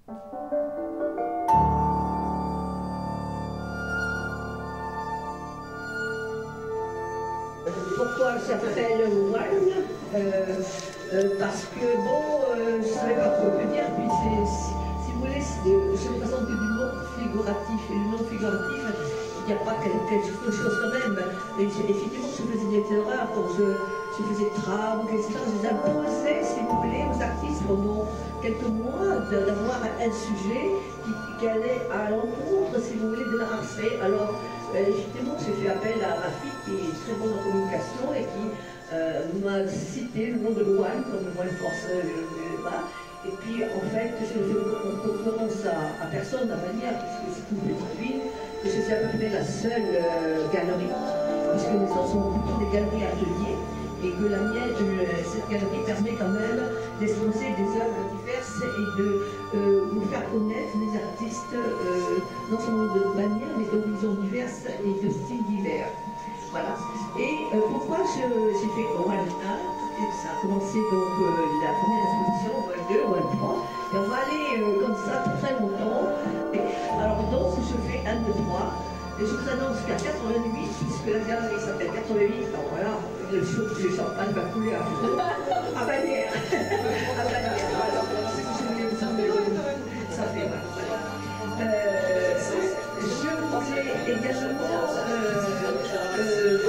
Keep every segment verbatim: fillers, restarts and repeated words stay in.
Pourquoi ça s'appelle One euh, euh, Parce que bon, euh, je ne savais pas quoi peut dire, puis c'est, si, si vous voulez, je me présente du monde figuratif et le non figuratif, il n'y a pas quelque chose quand même. Et effectivement, je faisais des erreurs quand je, je faisais travaux, et cetera. Je les imposais, si vous voulez, aux artistes pendant quelques mois d'avoir un sujet qui, qui allait à l'encontre, si vous voulez, de l'art abstrait. Alors, Euh, effectivement, j'ai fait appel à ma fille qui est très bonne en communication et qui euh, m'a cité le nom de One comme One Force. Euh, voilà. Et puis, en fait, je fais concurrence à, à personne, à manière, puisque c'est une petite ville, que je suis à peu près la seule euh, galerie, puisque les autres sont plutôt des galeries ateliers, et que la mienne, euh, cette galerie permet quand même d'exposer des œuvres diverses et de euh, vous faire connaître les artistes euh, non seulement de manière, mais d'horizons diverses et de styles divers. Voilà. Et euh, pourquoi j'ai fait One un, ça a commencé donc euh, la première exposition, One deux, One trois, et on va aller euh, comme ça pour très longtemps. Et, alors donc, je fais un, deux, trois, et je vous annonce qu'à quatre-vingt-huit, puisque la galerie s'appelle quatre-vingt-huit, alors voilà, le, le champagne va couler à, à Bagnères. À Bagnères, voilà. Si vous voulez vous en ça fait mal. Voilà. Euh, je voulais également euh, euh,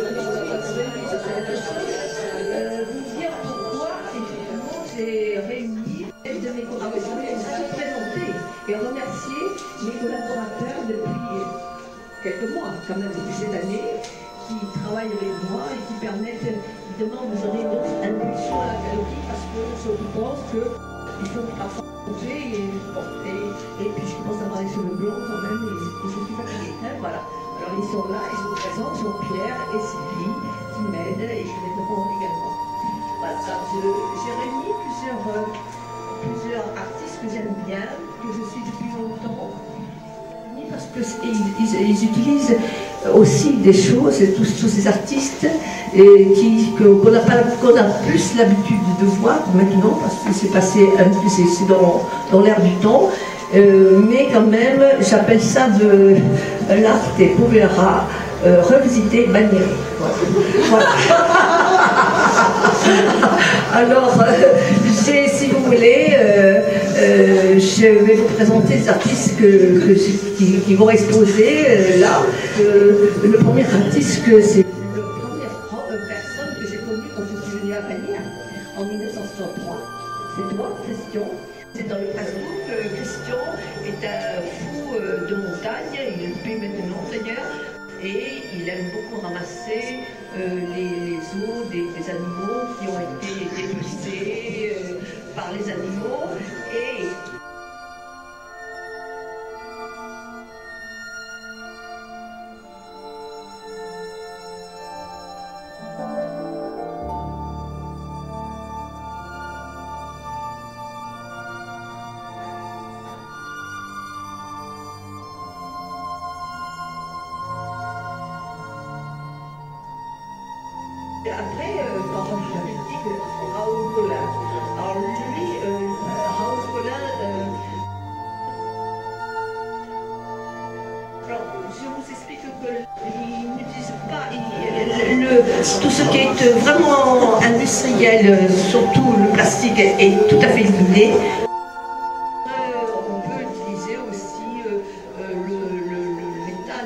euh, vous dire pourquoi, effectivement, j'ai réuni l'aide de mes collaborateurs, vous présenter et remercier mes collaborateurs depuis quelques mois, quand même, depuis cette année, qui travaillent avec moi et qui permettent évidemment de donner une autre impulsion à la galerie parce que je pense qu'il faut parfois changer et, bon, et, et puis je commence à avoir les cheveux blonds quand même et, et je suis fatiguée. Hein, voilà. Alors ils sont là, ils sont présents, Jean-Pierre et Sylvie qui m'aident et qui m'aideront également. Voilà. J'ai réuni plusieurs, euh, plusieurs artistes que j'aime bien, que je suis depuis longtemps. Parce qu'ils ils, ils utilisent aussi des choses, tous, tous ces artistes et qui, qu'on n'a pas qu'on a plus l'habitude de voir maintenant, parce que c'est passé, c'est dans, dans l'air du temps, euh, mais quand même, j'appelle ça de l'arte povera euh, revisité Bagnères. Voilà. Alors, euh, si vous voulez, euh, euh, je vais vous présenter les artistes que, que, qui, qui vont exposer euh, là. Euh, le premier artiste, que c'est la première personne que j'ai connue quand je suis venue à Bagnères en mille neuf cent soixante-trois. C'est toi, Christian. C'est dans le Facebook. Euh, Christian est un fou euh, de montagne, il est plus maintenant d'ailleurs. Et il aime beaucoup ramasser euh, les, les os des, des animaux qui ont été dépecés euh, par les animaux. Et après, euh, quand j'avais dit que Raoul Colin, alors lui, euh, Raoul Colin, euh, alors je vous explique qu'il n'utilise pas, il, le, tout ce qui est vraiment industriel, surtout le plastique, est tout à fait éliminé. Euh, on peut utiliser aussi euh, euh, le, le, le métal.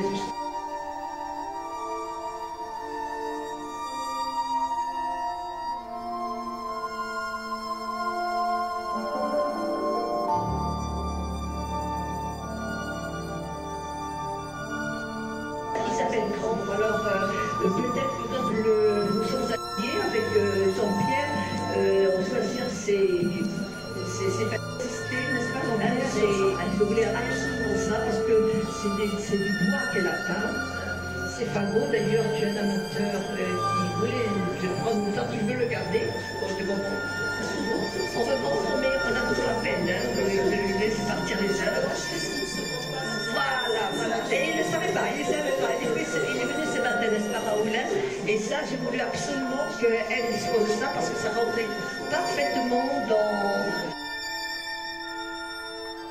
Alors, euh, peut-être que quand le, nous sommes alliés avec euh, Jean-Pierre, euh, on choisir ses, ses, ses persister, n'est-ce pas, Jean-Pierre? Je voulais absolument ça parce que c'est du bois qu'elle a peint. C'est fagot, d'ailleurs, tu es un amateur euh, qui voulait je prendre le temps, tu veux le garder. Bon, je comprends. On veut consommer, on a toujours la peine hein, de, de lui laisser partir les œuvres. Voilà, voilà. Et il ne savait pas, il ne savait pas. Il est, il est venu ce matin, n'est-ce pas, Raoulin? Et ça, j'ai voulu absolument qu'elle dispose de ça parce que ça rentrait parfaitement dans...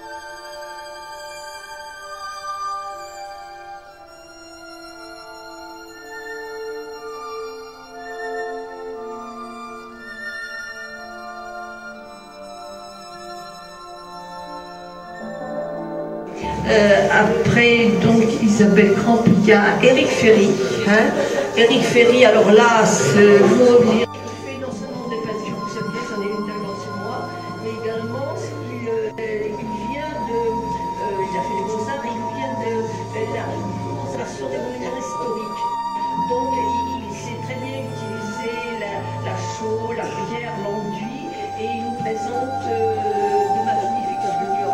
Euh, après, donc, Isabelle Cramp, il y a Éric Ferry. Hein. Éric Ferry, alors là, c'est faut dire. Il fait non seulement des peintures que j'aime bien, j'en ai une tellement sur moi, mais également, il, euh, il vient de. Euh, il a fait les beaux-arts, il vient de euh, la conservation des monuments historiques. Donc, il, il sait très bien utiliser la, la chaux, la pierre, l'enduit, et il nous présente euh, de magnifiques sculptures.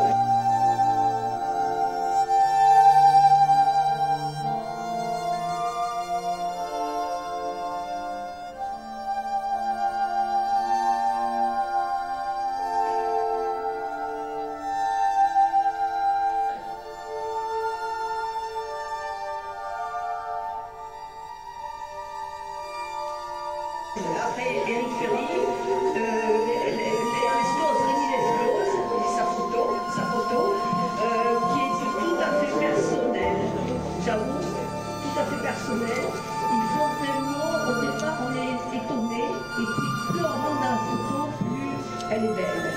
Après Éric Ferry, euh, les, les, les Sloz, Rémi les Sloz, sa photo, sa photo euh, qui est tout à fait personnelle, j'avoue, tout à fait personnelle. Ils font vraiment, au départ, on est étonné, et puis plus on rentre dans la photo, plus elle est belle.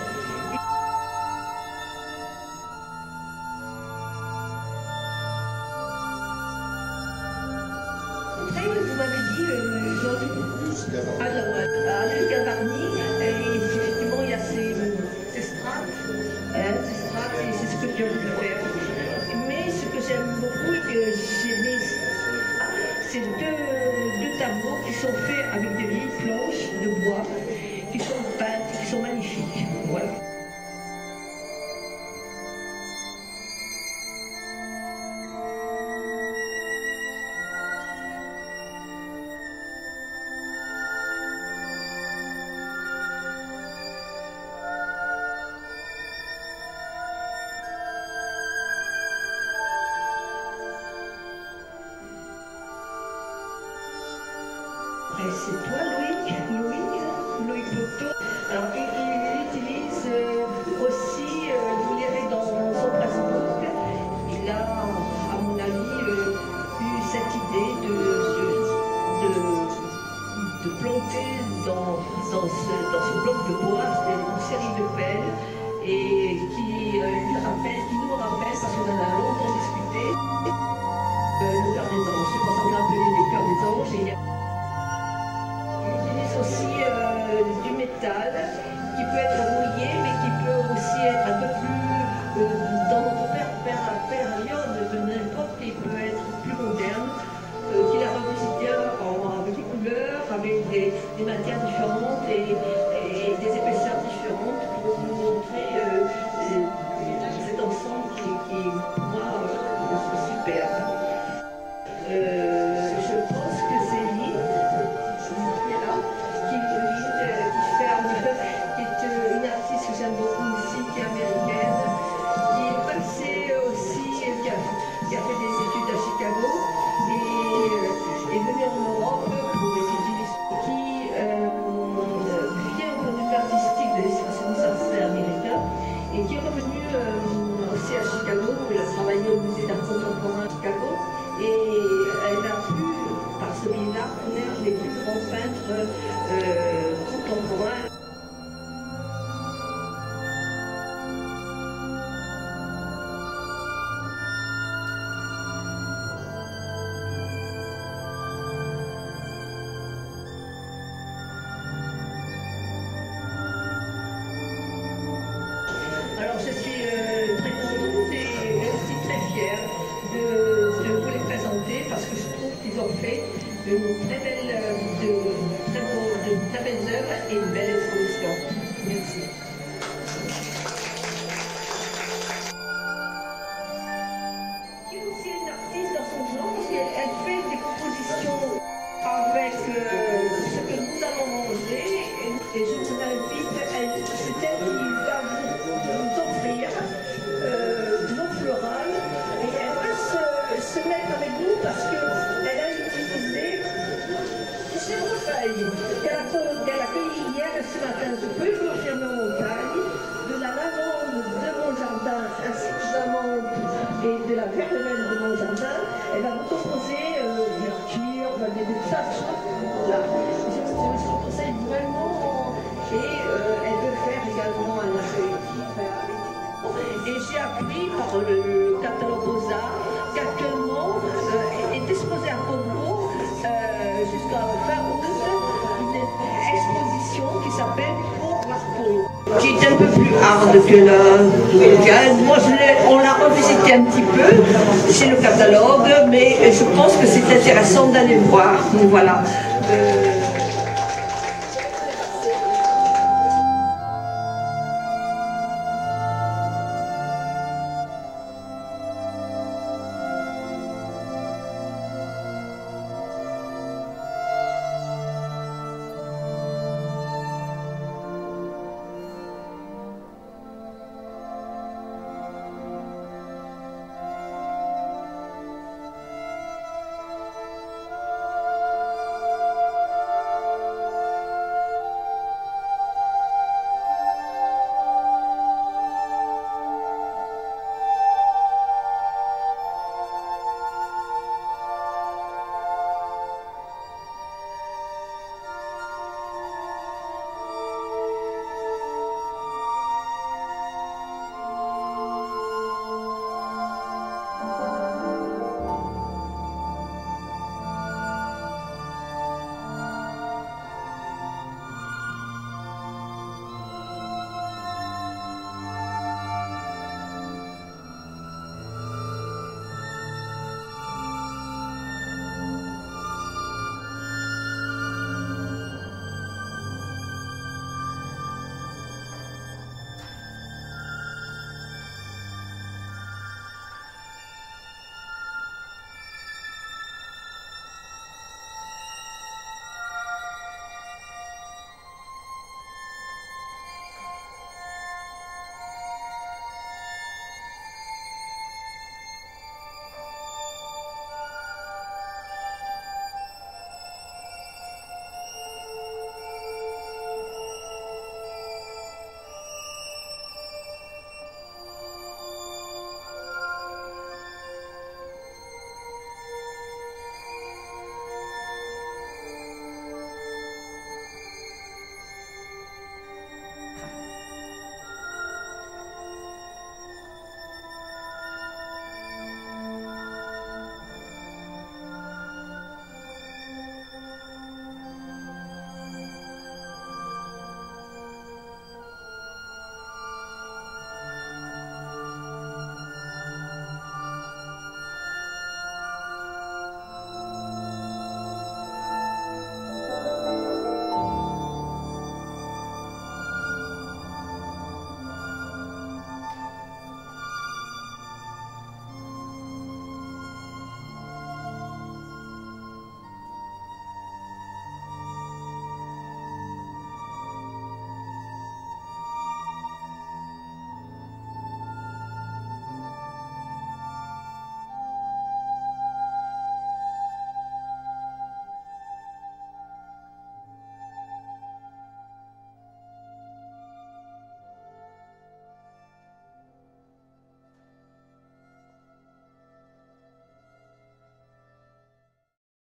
Après, vous m'avez dit, euh, Jean-Luc Alors, Alain Gavarni, effectivement, il y a ses, ses strates, hein, ses strates et ses sculptures de fer. Mais ce que j'aime beaucoup et que j'ai mis, c'est deux, deux tableaux qui sont faits avec des vieilles planches de bois, qui sont peintes, qui sont magnifiques. Voilà. C'est toi, Loïc, Loïc, Loïc Boto. Alors, il, il utilise euh, aussi, euh, vous lirez dans son Facebook, il a, à mon avis, euh, eu cette idée de, de, de, de planter dans, dans, ce, dans ce bloc de bois une série de pelles et qui, euh, lui rappelle, qui nous rappelle, parce qu'on en a longtemps discuté, euh, le cœur des anges. C'est pour ça qu'on a appelé les cœurs des anges. Et il y a aussi euh, du métal qui peut être rouillé mais qui peut aussi être un peu plus euh, dans notre période de n'importe, il peut être plus moderne, euh, qu'il a revisité en, avec des couleurs, avec des, des matières différentes et, et des épaisseurs différentes pour vous montrer euh, cet ensemble qui, qui pour moi est superbe. Euh, je pense que c'est Lynn qui est là, qui, Lynn, qui, ferme, qui est une artiste que j'aime beaucoup ici, qui est américaine, qui est passée aussi, qui a, qui a fait des études à Chicago et euh, est venue en Europe pour des études qui euh, vient au niveau artistique de l'expressionnisme américain et qui est revenue euh, aussi à Chicago, où elle a travaillé au musée d'art contemporain à Chicago. Et elle a pu, par ce biais-là, connaître les plus grands peintres euh, contemporains. Alors je suis euh, très contente et aussi très fière de, de vous les présenter parce que je trouve qu'ils ont fait de très belles, de très, beaux, de très belles œuvres et une belle exposition. Merci. Qui est aussi une artiste dans son genre parce qu'elle fait des compositions avec euh, ce que nous allons manger et, et je vous invite, c'est elle qui va vous, vous offrir euh, de l'eau florale et elle va se, se mettre avec nous parce qu'elle a utilisé du chèvrefeuille qu'elle a, qu'elle a cueilli hier et ce matin. Je peux vous confirmer en montagne, de la lavande de mon jardin ainsi que d'amande et de la verveine de mon jardin. Elle va vous proposer euh, des cuir, des, des tas de choses. Là. Je, je vous conseille vraiment et euh, elle veut faire également un apéritif. Et j'ai appris par le au catalogue Beaux-Arts, qui actuellement euh, est exposé à Congo euh, jusqu'à fin août, une exposition qui s'appelle Peau par peau, qui est un peu plus hard que la Moi, je on l'a revisité un petit peu, c'est le catalogue, mais je pense que c'est intéressant d'aller voir. Voilà. Euh,